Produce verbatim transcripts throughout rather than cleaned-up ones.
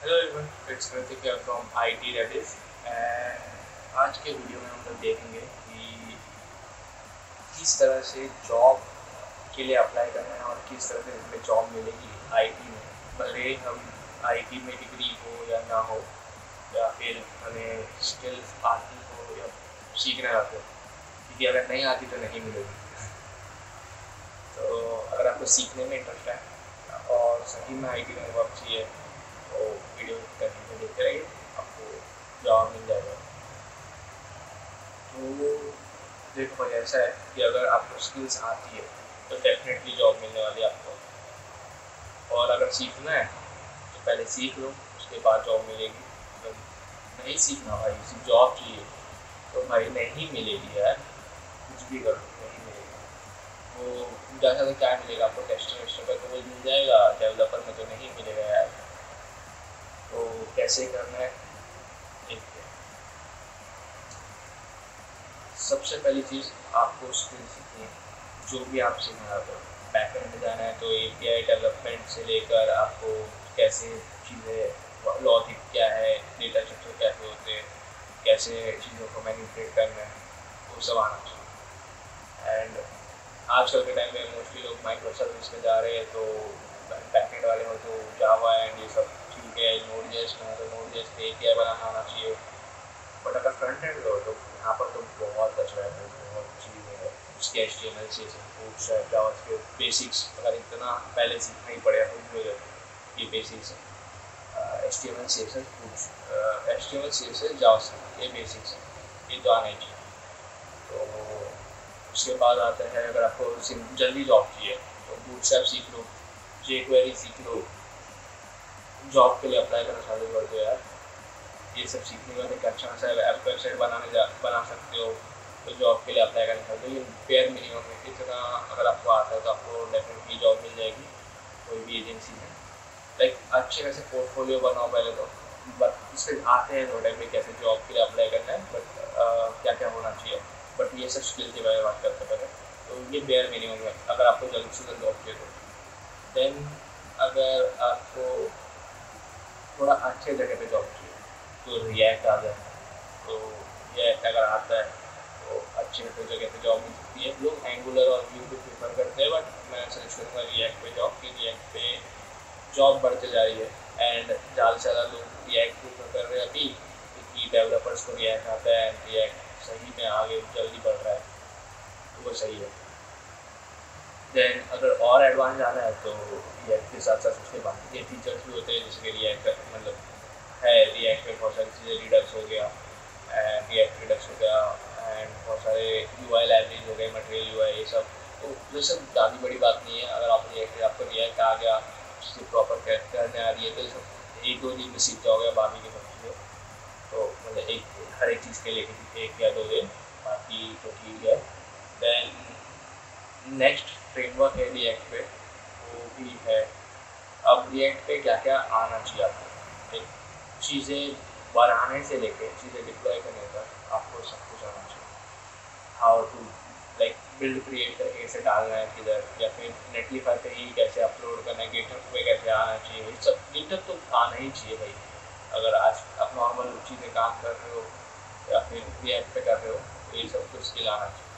Hello everyone, it's Kritik here from I T Redis and आज के video में हम लोग देखेंगे कि किस तरह से जॉब के लिए अप्लाई करना है और किस तरह से हमें जॉब मिलेगी आईटी में। भले हम आईटी में डिग्री हो या ना हो, या फिर हमें स्किल्स आती हो या सीखना आते हो, क्योंकि अगर नहीं आती तो नहीं मिलेगी। तो अगर आपको सीखने में इंटरेस्ट है और सही में आईटी में वर्क चाहिए तो वीडियो कंटिन्यू देखते रहिए, आपको जॉब मिल जाएगा। तो देखो, ऐसा है कि अगर आपको स्किल्स आती है तो डेफिनेटली जॉब मिलने वाली है आपको। और अगर सीखना है तो पहले सीख लो, उसके बाद जॉब मिलेगी। तो नहीं सीखना भाई, सिर्फ जॉब चाहिए तो भाई नहीं मिलेगी यार, कुछ भी करो नहीं मिलेगी। वो ज़्यादा से क्या मिलेगा आपको, टेस्टर वेस्टर का तो मिल जाएगा, डेवलपर में तो नहीं मिलेगा यार। तो कैसे करना है देखते हैं। सबसे पहली चीज़ आपको स्किल सीखनी है, जो भी आप सीखना चाहते हो। बैकएंड में जाना है तो एपीआई डेवलपमेंट से लेकर आपको कैसे चीज़ें, लॉजिक क्या है, डेटा स्ट्रक्चर कैसे होते हैं, कैसे चीज़ों को मैनिपुलेट करना है, वो सब आना चाहिए। एंड आजकल के टाइम में मोस्टली लोग माइक्रो सर्विस में जा रहे हैं, तो बैकएंड वाले हो तो जावा एंड ये सब ठीक है। नोड जेएस में है तो नोड जेएस पे एपीआई बनाना आना चाहिए। बट अगर फ्रंट एंड लो तो यहाँ पर तो बहुत कचरा है, बहुत चीज़ें है। उसके H T M L C S S JavaScript basics अगर इतना पहले सीखना ही पड़ेगा तो ये बेसिक्स है। H T M L C S S कुछ H T M L C S S JavaScript, ये बेसिक्स है, ये तो आना ही चाहिए। तो उसके बाद आता है, अगर आपको जल्दी जॉब चाहिए तो बूटस्ट्रैप सीख लो, जे क्वेरी सीख लो। जॉब के लिए अप्लाई करना चालू कर दो यार। ये सब सीखने के बाद एक अच्छा सा ऐप वेबसाइट बनाने जा बना सकते हो, तो जॉब के लिए अप्लाई करना चाहते हो। ये पेयर मिनिमम है, इतना अगर आपको आता है तो आपको डेफिनेटली जॉब मिल जाएगी कोई भी एजेंसी में। लाइक अच्छे वैसे पोर्टफोलियो बनाओ पहले तो, बट इससे आते हैं थोड़े में कैसे जॉब के लिए अप्लाई करना है, बट क्या क्या होना चाहिए। बट ये सब स्किल के बारे में बात करते पहले, तो ये बेयर मिनिमम है अगर आपको जल्द से जल्द जॉब चाहिए तो। देन अगर आपको थोड़ा अच्छे जगह पे जॉब चाहिए तो रिएक्ट आ जाए, तो रिएक्ट अगर आता है तो अच्छे अच्छे जगह पे जॉब मिल सकती है। लोग एंगुलर और व्यू पे प्रेफर करते हैं, बट मैं सजेस्ट करूँगा रिएक्ट पे जॉब की। रिएक्ट पे जॉब बढ़ते जा रही है एंड ज़्यादा से ज़्यादा लोग रिएक्ट प्रेफर कर रहे हैं अभी, क्योंकि डेवलपर्स को रिएक्ट आता है एंड रिएक्ट सही में आगे जल्दी बढ़ रहा है, तो वो सही है। देन अगर और एडवांस जाना है तो रिएक्ट के साथ साथ उसके बाकी के फीचर्स भी होते हैं, जैसे कि रिएक्ट मतलब है, रिएक्ट में बहुत सारी चीज़ें, रिडक्स हो गया एंड रिएक्ट रिडक्स हो गया एंड बहुत सारे यू आई लाइब्रेरीज हो गए, मटेरियल यू आई, ये सब। तो ये सब ज़्यादा बड़ी बात नहीं है। अगर आप रिएक्ट आपको रिएक्ट आ गया, उसकी प्रॉपर करने आ रही है, तो सब एक दो दिन में सीख जाओगे बाकी की सब चीज़ें। तो मतलब एक हर एक चीज़ के लिए एक या दो दिन, बाकी तो ठीक है। देन नेक्स्ट फ्रेमवर्क है रिएक्ट पे, वो भी है। अब रिएक्ट पे क्या क्या आना चाहिए आपको, एक चीज़ें बनाने से लेके चीज़ें डिप्लॉय करने तक आपको सब कुछ आना चाहिए। How to like build create करके कैसे डालना है किधर, या फिर नेटलीफाई पे ही कैसे अपलोड करना है, गिटहब पे कैसे आना चाहिए। ये सब गिटहब तो आना ही चाहिए भाई। अगर आज आप नॉर्मल चीज़ें काम कर रहे हो या फिर रिएक्ट पे कर रहे हो तो ये सब कुछ स्किल आना चाहिए।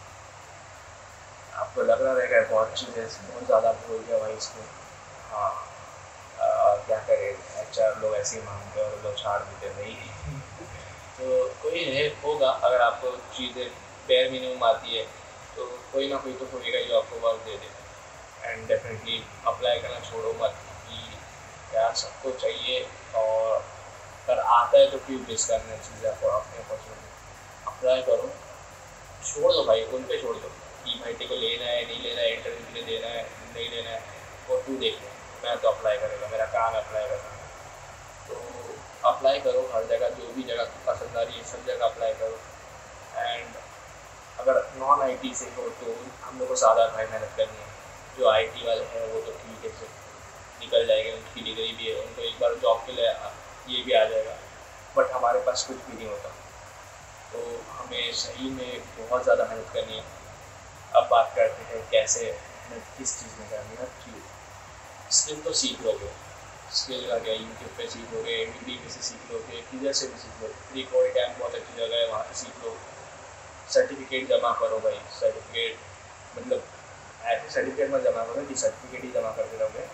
आपको लग रहा रहेगा बहुत चीज़ें बहुत ज़्यादा बोल गया भाई इसमें। हाँ, आ, क्या करें, एच आर लोग ऐसे ही मांगते हैं और लोग छाड़ देते नहीं। तो कोई है होगा, अगर आपको चीज़ें बेयर मिनिमम आती है तो कोई ना कोई तो होएगा जो आपको वर्क दे दे। एंड डेफिनेटली अप्लाई करना छोड़ो मत, कि यार सबको चाहिए, और अगर आता है तो क्यों मिस करना चीज़ें आपको अपने अपॉर्चुनिटी। अप्लाई करो, छोड़ दो भाई, उन पे छोड़ दो कि भाई तेरे को लेना है नहीं लेना है, इंटरव्यू के लिए देना है नहीं लेना है, और तू देख ले। मैं तो अप्लाई करेगा, मेरा काम है अप्लाई करना। तो अप्लाई करो हर जगह, जो भी जगह पसंद आ रही है सब जगह अप्लाई करो। एंड अगर नॉन आई टी से हो तो हम लोग को ज़्यादा भाई मेहनत करनी है। जो आई टी वाले हैं वो तो ठीक है से निकल जाएंगे, उनकी डिग्री भी है, उनको एक बार जॉब के लिए ये भी आ जाएगा, बट हमारे पास कुछ भी नहीं होता। तो हमें सही में बहुत ज़्यादा मेहनत करनी है। अब बात करते हैं कैसे, किस चीज़ में करनी है, क्यों। स्किल तो सीख लोगे, स्किल का क्या, यूट्यूब पे सीख लोगे, डिग्री में से सीख लोगे, किधर से भी सीख लो, फ्री कोड कैम्प बहुत अच्छी जगह है, वहाँ से सीख लो, सर्टिफिकेट जमा करो भाई, सर्टिफिकेट मतलब ऐसे सर्टिफिकेट मत जमा करो कि सर्टिफिकेट ही जमा करते रहोगे,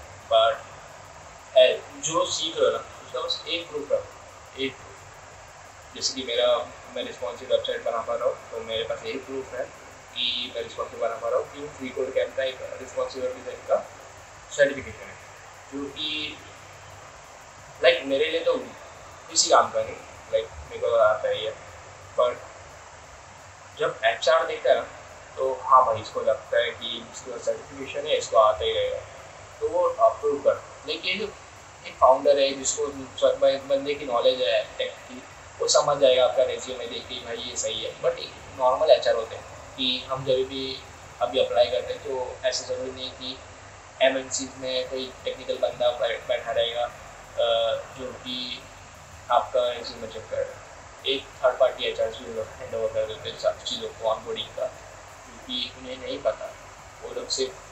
बट जो सीख रहे हो ना उसका बस एक प्रूफ रखो, एक proof। जैसे कि मेरा मैं रिस्पॉन्सिव वेबसाइट बना पा रहा हूँ तो मेरे पास एक प्रूफ है कि मैं रिस्पॉन्सिव बना पा रहा हूँ कि फ्री कोड कैम्प का एक रिस्पॉन्सिव डिज़ाइन का सर्टिफिकेशन है, जो कि लाइक मेरे लिए तो किसी काम का नहीं, लाइक मेरे को आता ही है, पर जब एच आर देखता है ना तो हाँ भाई इसको लगता है कि इसका सर्टिफिकेशन है, इसको आता ही रहेगा, तो वो अप्रूव कर। लेकिन जो एक फाउंडर है जिसको बंदे की नॉलेज है टेक की, वो समझ जाएगा आपका रेज्यूमे देख के भाई ये सही है। बट नॉर्मल एच आर होते हैं कि हम जब भी अभी अप्लाई करते हैं तो ऐसा ज़रूरी नहीं कि एम एन सीज में कोई टेक्निकल बंदा बैठा रहेगा जो कि आपका रेज्यूमे चेक कर, एक थर्ड पार्टी एच आर भी लोग हैंड ओवर कर देते हैं सब चीज़ों को ऑनबोर्डिंग का, क्योंकि उन्हें नहीं पता, वो लोग सिर्फ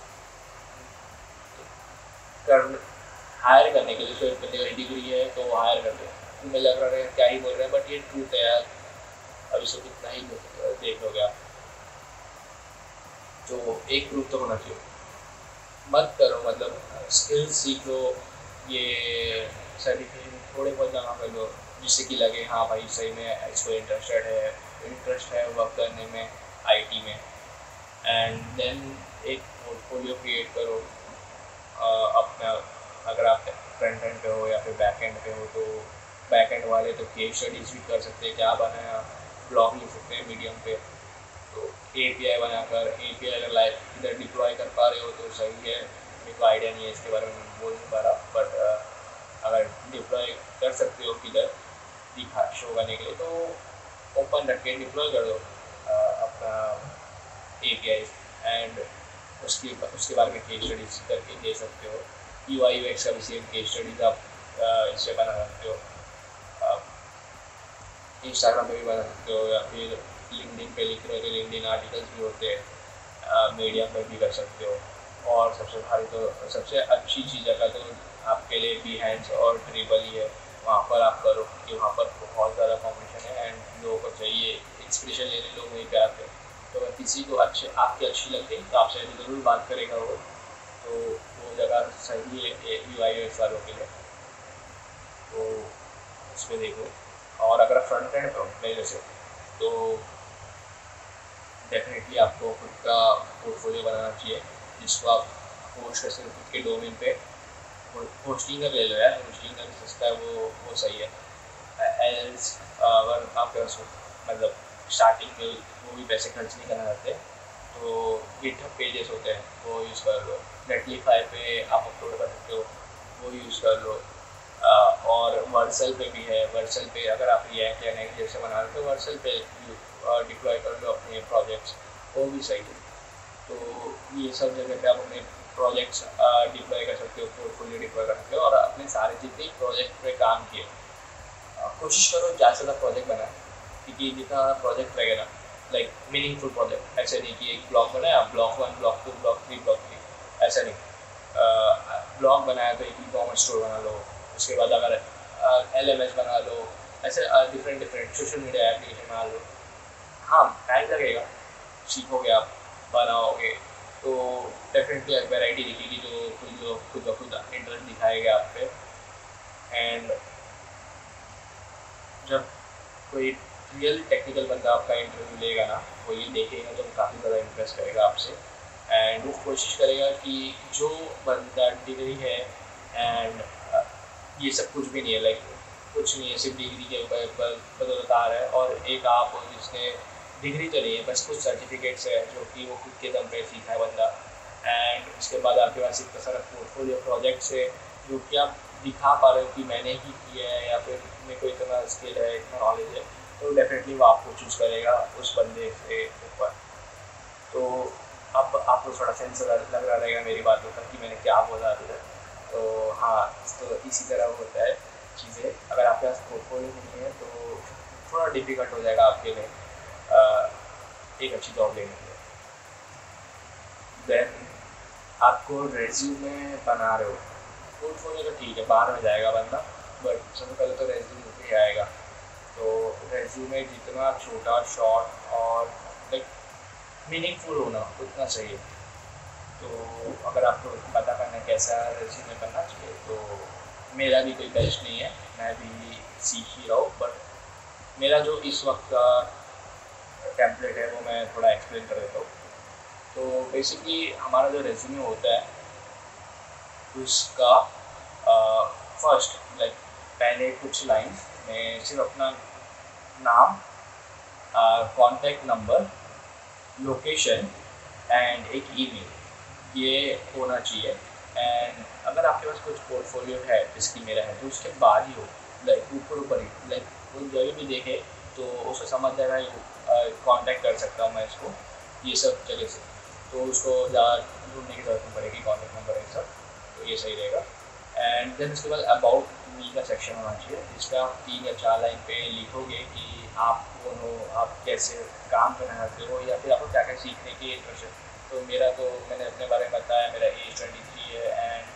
कर हायर करने के लिए सिर्फ डिग्री है तो वो हायर करते हैं, तुम्हें लग रहा है क्या ही बोल रहे हैं, बट ये ट्रूथ है यार, अभी से कितना ही देख लोगे आप, तो एक प्रूफ तो होना चाहिए। मत करो मतलब स्किल्स सीख लो, ये सर्टिफिकेशन थोड़े बहुत जमा कर लो जिससे कि लगे हाँ भाई सही में इसको इंटरेस्टेड है इंटरेस्ट है वर्क करने में आईटी में, एंड देन एक पोर्टफोलियो क्रिएट करो अपना। अगर आप फ्रंट एंड पे हो या फिर बैक एंड पे हो तो बैक एंड वाले तो केस स्टडीज भी कर सकते हैं, क्या बनाया, ब्लॉग लिख सकते हैं मीडियम पे, तो ए पी आई बनाकर ए पी आई अगर लाइव इधर डिप्लॉय कर पा रहे हो तो सही है, मेरे को आइडिया नहीं है इसके बारे में बोल नहीं पा रहा, बट अगर डिप्लॉय कर सकते हो किधर दिखा शो करने के लिए तो ओपन रख के डिप्लॉय कर दो अपना ए पी आई, एंड उसके उसके बारे में केस स्टडीज करके दे सकते हो। यू आई यू एक्स का भी सेम केस स्टडीज आप इससे बना सकते हो, इंस्टाग्राम पे भी बना सकते हो, या फिर लिंक्डइन पे लिख रहे हो तो लिंक्डइन आर्टिकल्स भी होते हैं, मीडियम पे भी कर सकते हो। और सबसे भारी तो सबसे अच्छी चीज़ अगर तो आपके लिए बिहाइंड और ड्रिबल ही है, वहाँ पर आप करो क्योंकि वहाँ पर बहुत ज़्यादा कॉम्पिटिशन है एंड लोगों को चाहिए इंस्पिरेशन लेने, लोग वहीं पे आते हैं। तो अगर किसी को अच्छे आपकी अच्छी लगती तो आपसे ज़रूर बात करेगा वो, तो वो जगह सही है यू आई एस वालों के लिए, तो उस पर देखो। और अगर आप फ्रंट एंड हो मेरे जैसे तो डेफिनेटली आपको खुद का पोर्टफोलियो बनाना चाहिए जिसको आप पोस्ट कर सकते खुद के डोमेन पे। होस्टिंग का ले लो यार, होस्टिंग का भी सस्ता है, वो वो सही है। एल्स अगर आप मतलब स्टार्टिंग में वो भी पैसे खर्च नहीं करना चाहते तो गिटहब पेजेस होते हैं वो यूज़ कर लो, नेटलीफाई पे आप अपलोड कर सकते हो वो यूज़ कर लो, और वर्सल पे भी है, वर्सल पे अगर आप रिएक्ट या नेक्स्ट जैसे बना रहे हो तो वर्सल पे डिप्लॉय कर लो अपने प्रोजेक्ट्स, वो भी सही है। तो ये सब जगह पे आप अपने प्रोजेक्ट्स डिप्लॉय कर सकते हो, पोर्टफोलियो डिप्लॉय कर सकते हो, और अपने सारे जितने प्रोजेक्ट पे काम किए कोशिश करो ज़्यादा से ज़्यादा प्रोजेक्ट बनाए, क्योंकि जितना प्रोजेक्ट रहेगा ना लाइक मीनिंगफुल प्रोजेक्ट, ऐसे नहीं कि एक ब्लॉग बनाया blog one blog two blog three blog three ऐसा नहीं, ब्लॉग बनाया तो एक ई कॉमर्स स्टोर बना लो, उसके बाद अगर एल एम एस बना लो, ऐसे different different social media application बना लो। हाँ टाइम लगेगा, सीखोगे आप बनाओगे तो डेफिनेटली एक वैरायटी दिखेगी जो खुद खुद ब खुद इंटरेस्ट दिखाएगा आप पे, एंड जब कोई रियल टेक्निकल बंदा आपका इंटरव्यू लेगा ना वो ये देखेगा तो काफ़ी ज़्यादा इंटरेस्ट करेगा आपसे, एंड वो कोशिश करेगा कि जो बंदा डिग्री है एंड ये सब कुछ भी नहीं है, लाइक कुछ नहीं है, सिर्फ डिग्री के ऊपर बदौलत आ रहा है, और एक आप हो जिसने डिग्री तो नहीं है बस कुछ सर्टिफिकेट्स है जो कि वो खुद के दम पे सीखा है बंदा, एंड उसके बाद आपके पास इतना सारा पोर्टफोलियो प्रोजेक्ट्स है जो कि आप दिखा पा रहे हो कि मैंने ही किया है या फिर मेरे को इतना स्किल है इतना नॉलेज है, तो डेफिनेटली वो आपको चूज़ करेगा उस बंदे से ऊपर। तो अब आपको थोड़ा सेंस लग रहा रहेगा मेरी बातों का कि मैंने क्या बोला था, तो हाँ तो इसी तरह होता है चीज़ें। अगर आपके पास पोर्टफोलियो नहीं है तो थोड़ा डिफिकल्ट हो जाएगा आपके लिए एक अच्छी जॉब लेने के लिए। देन आपको रेज्यूमे बना रहे हो पोर्टफोलियो तो ठीक है, बाद में जाएगा बंदा, बट सबसे पहले तो रेज्यूमे पे ही आएगा। तो रेज्यूमे जितना छोटा, शॉर्ट और लाइक मीनिंगफुल होना उतना चाहिए। तो अगर आपको पता करना है कैसा रेज्यूमे करना चाहिए, तो मेरा भी कोई बेस्ट नहीं है, मैं भी सीख ही रहा हूँ, बट मेरा जो इस वक्त का टेम्पलेट है वो मैं थोड़ा एक्सप्लेन कर देता हूँ। तो बेसिकली हमारा जो रेज्यूमे होता है उसका फर्स्ट लाइक पहले कुछ लाइन में सिर्फ अपना नाम, कॉन्टैक्ट नंबर, लोकेशन एंड एक ईमेल, ये होना चाहिए। एंड अगर आपके पास कुछ पोर्टफोलियो है जिसकी मेरा है तो उसके बाद ही हो, लाइक ऊपर ऊपर ही, लाइक वो जगह भी देखे तो उसको समझ जाएगा कांटेक्ट कर सकता हूँ मैं इसको ये सब जगह से, तो उसको ज़्यादा ढूंढने की जरूरत नहीं पड़ेगी, कॉन्टैक्ट नंबर है सब, तो ये सही रहेगा। एंड देन उसके बाद अबाउट मी का सेक्शन होना चाहिए जिसका आप तीन या चार लाइन पे लिखोगे कि आप कौन हो, आप कैसे काम करना चाहते हो, या फिर आपको क्या क्या सीखने की इंटरेस्ट है। तो मेरा तो मैंने अपने बारे में बताया, मेरा एज ट्वेंटी थ्री है एंड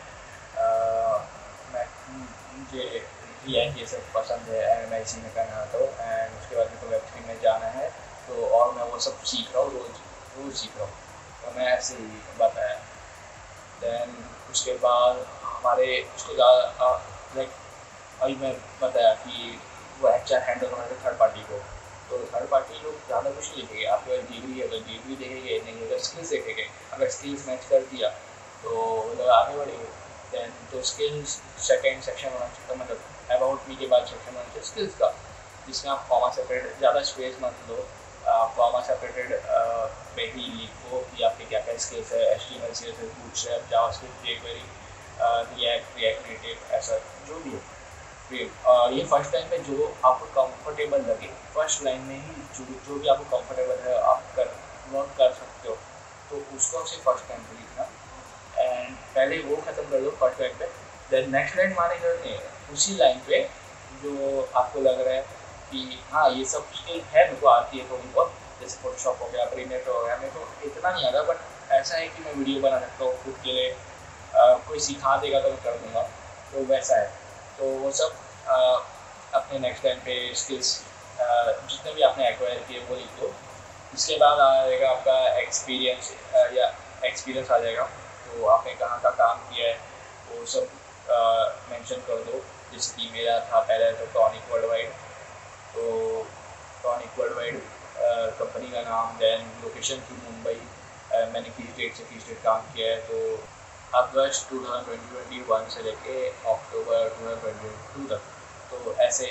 मैं मुझे रिएक्ट ये सब पसंद है एंड मैं इसी में करना चाहता हूँ। एंड उसके बाद मेरे को वेब थ्री में जाना है, तो और मैं वो सब सीख रहा हूँ, रोज़ रोज़ सीख रहा हूँ, तो मैं ऐसे ही बताया। दैन उसके बाद हमारे उसको ज़्यादा लाइक अभी मैं बताया कि वो एच आर हैंडल करना है थर्ड पार्टी को, तो थर्ड पार्टी लोग ज़्यादा कुछ नहीं देखेंगे, आपके पास डिग्री है तो डिग्री देखेंगे, नहीं अगर स्किल्स देखेंगे, अगर स्किल्स मैच कर दिया तो लोग आगे बढ़ेंगे। दैन तो स्किल्स सेकेंड सेक्शन होना चाहिए, मतलब अबाउट मी के बाद सेक्शन होना चाहिए स्किल्स का, जिसमें आप कॉमा सेपरेटेड, ज़्यादा स्पेस मत लो, कॉमा सेपरेटेड पे ही लिखो कि आपके क्या क्या स्किल्स है, H T M L, C S S, Bootstrap, JavaScript, jQuery, React, React Native, ऐसा जो भी है। फिर ये फर्स्ट लाइन पे जो आपको कंफर्टेबल लगे, फर्स्ट लाइन में ही जो जो भी आपको कंफर्टेबल है आप कर वर्क कर सकते हो, तो उसको सिर्फ फर्स्ट लाइन पे लिखना एंड पहले वो ख़त्म कर दो फर्स्ट लाइन पे। देन नेक्स्ट लाइन माने करने उसी लाइन पे जो आपको लग रहा है कि हाँ ये सब स्किल है, मेरे को आती है थोड़ी बहुत, जैसे फोटोशॉप हो गया, प्रीमियर हो गया, मेरे को इतना नहीं आता, बट ऐसा है कि मैं वीडियो बना सकता हूँ खुद के लिए, आ, कोई सिखा देगा तो मैं कर दूँगा, तो वैसा है। तो वो सब आ, अपने नेक्स्ट लाइन पे स्किल्स जितने भी आपने एक्वायर किए वो लिख दो। इसके बाद आ जाएगा आपका एक्सपीरियंस या एक्सपीरियंस आ जाएगा, तो आपने कहाँ का काम किया है वो सब मेंशन कर दो। जैसे कि मेरा था पहले तो टॉनिक वर्ल्ड वाइड, तो टॉनिक वर्ल्ड वाइड कंपनी का नाम, देन लोकेशन थी मुंबई, मैंने किस डेट से किस डेट काम किया है, तो August two thousand twenty one से लेके October two thousand twenty two तक, तो ऐसे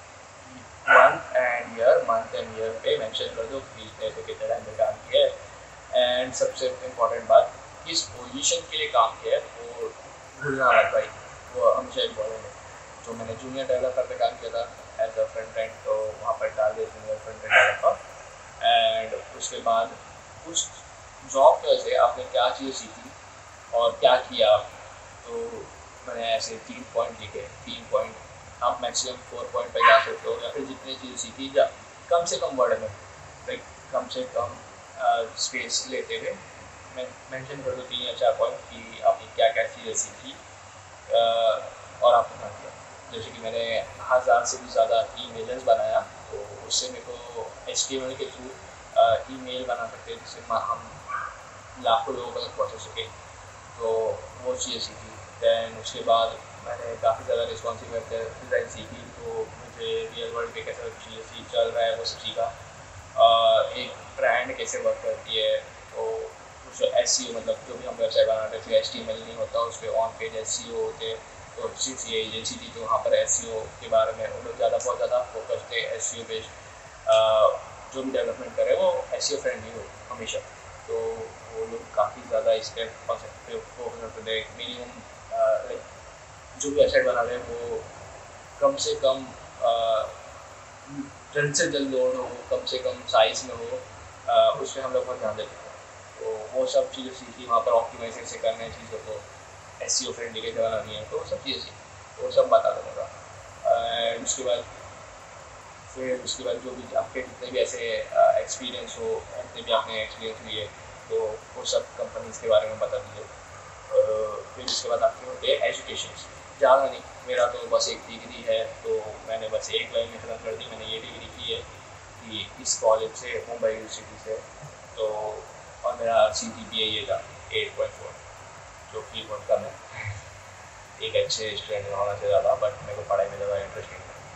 month and year, month and year पे मेंशन कर दो किस डेट पे कितने टाइम पे काम किया है। एंड सबसे इम्पोर्टेंट बात, किस पोजीशन के लिए काम किया है वो भूलना मत भाई, वो हमेशा इम्पोर्टेंट है। तो मैंने जूनियर डेवलपर पे काम किया था एज अ फ्रंट एंड, तो वहाँ पर डाल दिया junior front end developer. And उसके बाद उस जॉब पे से आपने क्या चीज़ें सीखी और क्या किया, तो मैंने ऐसे तीन पॉइंट लिखे, तीन पॉइंट, आप मैक्सिमम फोर पॉइंट पे जा सकते हो, या फिर जितनी चीज़ें सीखी जा कम से कम वर्ड में, लाइक कम से कम स्पेस लेते हुए मैं मेंशन कर दो तीन या चार पॉइंट कि आपने क्या क्या चीज़ें सीखी और आपने क्या किया। जैसे कि मैंने हज़ार से भी ज़्यादा ई मेल्स बनाया, तो उससे मेरे को एच टी एम एल के थ्रू ई मेल बना सकते हैं जिससे हम लाखों लोगों तक पहुँचा सके, तो वो चीज़ें सीखी। दैन उसके बाद मैंने काफ़ी ज़्यादा रिस्पॉन्सिव डिज़ाइन सीखी, तो मुझे रियल वर्ल्ड पे कैसा चीज़ें सीख चल रहा है वो सब सीखा, एक ब्रांड कैसे वर्क करती है, तो उस एस सी ओ, मतलब जो भी हम वेबसाइट बनाते थे एच टी एम एल नहीं होता, उस पर on page S C O होते, तो सिर्फ ये एजेंसी थी, तो वहाँ पर एस सी ओ के बारे में उन लोग ज़्यादा बहुत ज़्यादा फोकस थे, एस सी ओ बेस्ड जो भी डेवलपमेंट करे वो एस सी ओ फ्रेंडली हो हमेशा, तो वो लोग काफ़ी ज़्यादा इस पर फोकस करते थे। मिनिमम लाइक जो भी वेबसाइट बना रहे हैं वो कम से कम जल्द से जल्द लोड हो, कम से कम साइज़ में हो, उस पर हम लोग बहुत ध्यान देते थे। तो वो सब चीज़ें सीखी, वहाँ पर ऑप्टिमाइज कैसे करना है चीज़ों को, एस सी ओ फ्रेंडली कैसे बनानी है, तो वो सब चीज़ें सीखी, वो सब बता दूँगा। एंड उसके बाद फिर उसके बाद जो भी आपके जितने भी ऐसे एक्सपीरियंस हो, जितने भी आपने एक्सपीरियंस हुई है, तो वो सब कंपनीज़ के बारे में बता दीजिए। फिर उसके बाद आपके होते हैं एजुकेशन, ज़्यादा नहीं, मेरा तो बस एक डिग्री है, तो मैंने बस एक लाइन में ख़त्म कर दी। मैंने ये डिग्री की है कि इस कॉलेज से, मुंबई यूनिवर्सिटी से, तो और मेरा सी जी पी ए ये था एट पॉइंट फोर, जो कि बहुत कम है एक अच्छे स्टूडेंट होना चाहिए ज़्यादा, बट मेरे को पढ़ाई में ज़्यादा इंटरेस्ट नहीं था।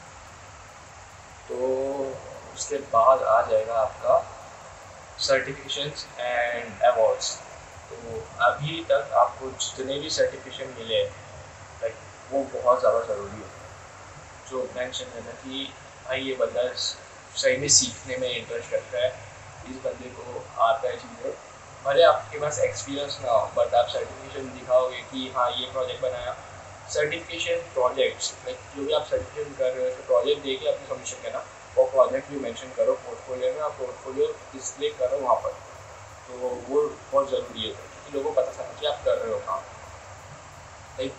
तो उसके बाद आ जाएगा आपका सर्टिफिकेशंस एंड अवार्ड्स। तो अभी तक आपको जितने भी सर्टिफिकेशन मिले लाइक वो बहुत ज़्यादा ज़रूरी है। जो मेंशन करना कि भाई ये बंदा सही में सीखने में इंटरेस्ट रखता है, इस बंदे को आता है चीज़ें, भले आपके पास एक्सपीरियंस ना हो, बट आप सर्टिफिकेशन दिखाओगे कि हाँ ये प्रोजेक्ट बनाया। सर्टिफिकेशन प्रोजेक्ट्स लाइक जो भी आप सर्टिफिकेशन कर रहे हो, तो प्रोजेक्ट दे के अपनी सबमिशन करना, और प्रोजेक्ट भी मेंशन करो पोर्टफोलियो में, आप पोर्टफोलियो डिस्प्ले करो वहाँ पर, तो वो बहुत ज़रूरी है क्योंकि लोगों को पता चलना कि आप कर रहे हो काम। लाइक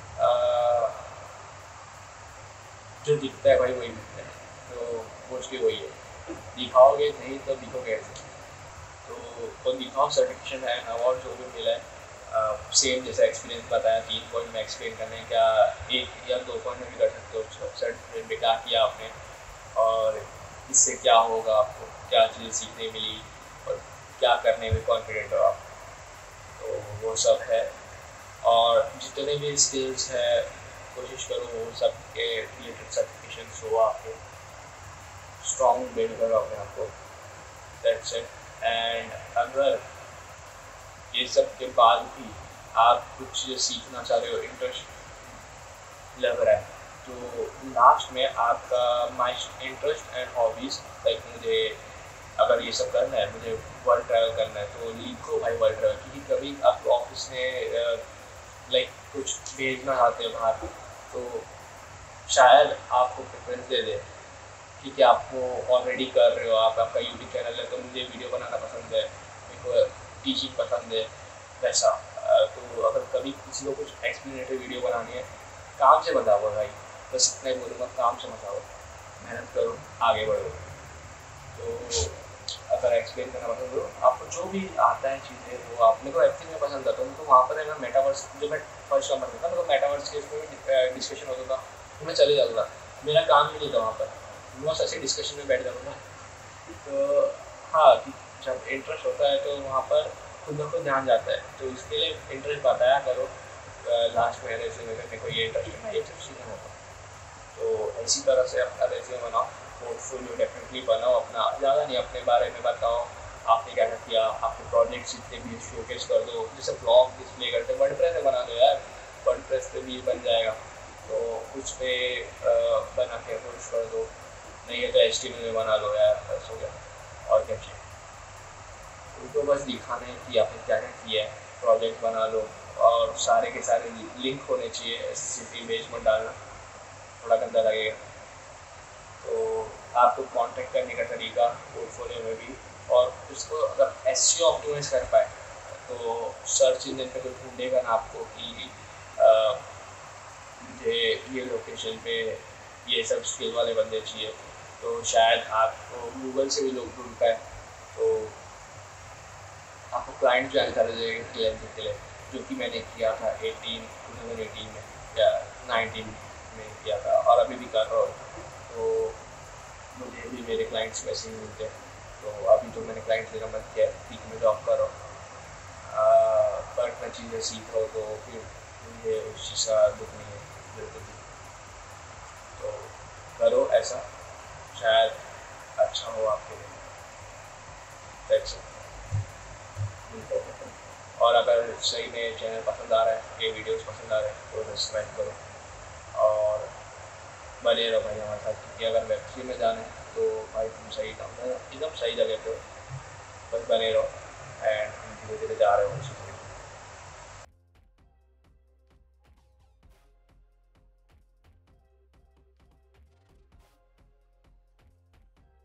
जो दिखता है भाई वही दिखता है, तो मोस्टली वही है, दिखाओगे नहीं तो दिखोगे ऐसे। तो तो दिखाओ सर्टिफिकेशन है, अवार्ड जो भी मिला है, सेम जैसा एक्सपीरियंस बताया, तीन पॉइंट में एक्सप्लेन करने क्या, एक या दो पॉइंट में भी कर सकते हो सर्टिफिकेट में क्या किया आपने, और इससे क्या होगा, आपको क्या चीज़ें सीखने मिली, और क्या करने में कॉन्फिडेंट हो आप, तो वो सब है। और जितने भी स्किल्स है कोशिश करो वो सब के रिलेटेड सर्टिफिकेशन हो, आपके स्ट्रॉन्ग बिल्ड करो अपने आप को, दैट्स इट। एंड अगर ये सब के बाद भी आप कुछ चीज़ें सीखना चाह रहे हो, इंटरेस्ट लग रहा है, तो लास्ट में आपका my interest and hobbies, like मुझे अगर ये सब करना है, मुझे वर्ल्ड ट्रैवल करना है, तो लिखो भाई वर्ल्ड ट्रैवल, क्योंकि कभी आपको ऑफिस में लाइक कुछ भेजना चाहते हैं बाहर, तो शायद आपको प्रेफरेंस दे दे, ठीक है आप वो ऑलरेडी कर रहे हो, आप आपका यूट्यूब चैनल है, तो मुझे वीडियो बनाना पसंद है, मेरे को टीचिंग पसंद है, वैसा। तो अगर कभी किसी को कुछ एक्सप्लेनेटरी वीडियो बनानी है, काम से बताओ भाई, बस इतना ही बोलूँगा, काम से बताओ, मेहनत करो, आगे बढ़ो। तो अगर एक्सप्लेन करना पसंद हो, आपको जो भी आता है चीज़ें, वो आप, मेरे को एक्टिंग में पसंद आता है, तो वहाँ पर मैं मेटावर्स, जो मैं फर्स्ट नंबर था, मेरे को मेटावर्स के इसमें भी डिस्कशन होता था, तो मैं चले जाता था, मेरा काम ही नहीं था वहाँ पर, मैं बस ऐसे डिस्कशन में बैठ जाता था। तो हाँ, जब इंटरेस्ट होता है तो वहाँ पर खुद ब खुद ध्यान जाता है, तो इसके लिए इंटरेस्ट बताया करो लास्ट में रेज्यूमे में, मेरे को ये इंटरेस्ट है, ये सब सीखना होता। तो इसी तरह से अपना रेज्यूमे बनाओ, पोर्टफोलियो डेफिनेटली बनाओ अपना, ज़्यादा नहीं, अपने बारे में बताओ, आपने क्या क्या किया, आपके प्रोजेक्ट्स जितने भी शोकेस कर दो, जैसे ब्लॉग डिस्प्ले करते हैं, वर्डप्रेस में बना दो यार, वर्डप्रेस पे भी बन जाएगा, तो उस पर बना के पोस्ट कर दो, नहीं है तो एच टी एम एल में बना लो यार, बस हो गया, और क्या चाहिए। उनको बस दिखाना है कि आपने क्या क्या किया है, प्रोजेक्ट बना लो, और सारे के सारे लिंक होने चाहिए, एस सी पी इमेज मत डालना, थोड़ा गंदा लगेगा। तो आपको कांटेक्ट करने का तरीका पोर्टफोलियो में भी, और उसको अगर एस सी ओ ऑप्टिमाइज कर पाए, तो सर्च इंजन पे तो ढूंढेगा ना आपको कि मुझे ये लोकेशन पे ये सब स्किल वाले बंदे चाहिए, तो शायद आपको गूगल से भी लोग ढूंढ पाए, तो आपको क्लाइंट जो आंसर जाएगा क्लियर के लिए, जो कि मैंने किया था एटीन टू थाउजेंड एटीन में या नाइनटीन में किया था, और अभी भी कर रहा हूँ, तो मुझे भी मेरे क्लाइंट्स वैसे ही मिलते हैं। तो अभी तो मैंने क्लाइंट्स लेना बंद किया, ठीक में जॉब कर रहा हूँ, बट मैं चीज़ें सीख रहा हूँ, तो फिर मुझे उस चीज़ का दुख नहीं है बिल्कुल भी। तो करो ऐसा, शायद अच्छा हो आपके लिए, दैट्स इट। और अगर सही में चैनल पसंद आ रहा है, ये वीडियोस पसंद आ रहे हैं, तो सब्सक्राइब करो और बने रहो भाई हमारे साथ, क्योंकि अगर वेब थ्री में जाना है तो भाई तुम सही काम एकदम सही जगह पे हो, बस बने रहो, एंड धीरे धीरे जा रहे हो।